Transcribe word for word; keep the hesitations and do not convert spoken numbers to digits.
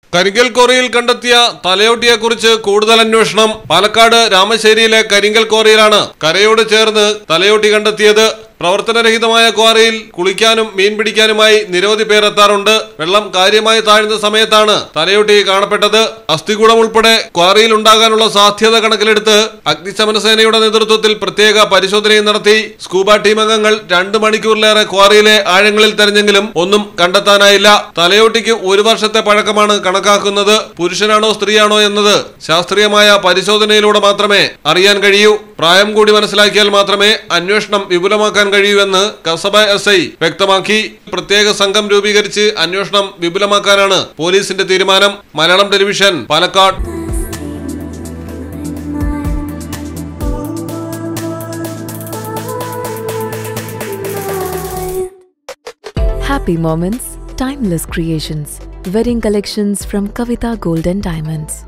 കരിങ്കൽ ക്വാറിയിൽ കണ്ടെത്തിയ തലയോട്ടിയെക്കുറിച്ച് കൂടുതൽ അന്വേഷണം. പാലക്കാട് രാമശ്ശേരിയിലെ കരിങ്കൽ ക്വാറിയിലാണ് കരയോട് ചേർന്ന് തലയോട്ടി കണ്ടെത്തിയത്. പ്രവർത്തനരഹിതമായ ക്വാറിയിൽ കുളിക്കാനും മീൻ പിടിക്കാനുമായി നിരവധി പേർ എത്താറുണ്ട്. വെള്ളം കാര്യമായി താഴ്ന്ന സമയത്താണ് തലയോട്ടി കാണപ്പെട്ടത്. അസ്ഥികൂടം ഉൾപ്പെടെ ക്വാറിയിൽ ഉണ്ടാകാനുള്ള സാധ്യത കണക്കിലെടുത്ത് അഗ്നിശമന സേനയുടെ നേതൃത്വത്തിൽ പ്രത്യേക പരിശോധനയും നടത്തി. സ്കൂബ ടീം അംഗങ്ങൾ രണ്ടു മണിക്കൂറിലേറെ ക്വാറിയിലെ ആഴങ്ങളിൽ തെരഞ്ഞെങ്കിലും ഒന്നും കണ്ടെത്താനായില്ല. തലയോട്ടിക്ക് ഒരു വർഷത്തെ പഴക്കമാണ് കണക്കാക്കുന്നത്. പുരുഷനാണോ സ്ത്രീയാണോ എന്നത് ശാസ്ത്രീയമായ പരിശോധനയിലൂടെ മാത്രമേ അറിയാൻ കഴിയൂ. പ്രായം കൂടി മനസ്സിലാക്കിയാൽ മാത്രമേ അന്വേഷണം വിപുലമാക്കാൻ കഴിയുമെന്ന് കസബ എസ് ഐ വ്യക്തമാക്കി. പ്രത്യേക സംഘം രൂപീകരിച്ച് അന്വേഷണം വിപുലമാക്കാനാണ് പോലീസിന്റെ തീരുമാനം. Malayalam television, Palakkad. Happy moments, timeless creations. Wedding collections from Kavita Gold and Diamonds.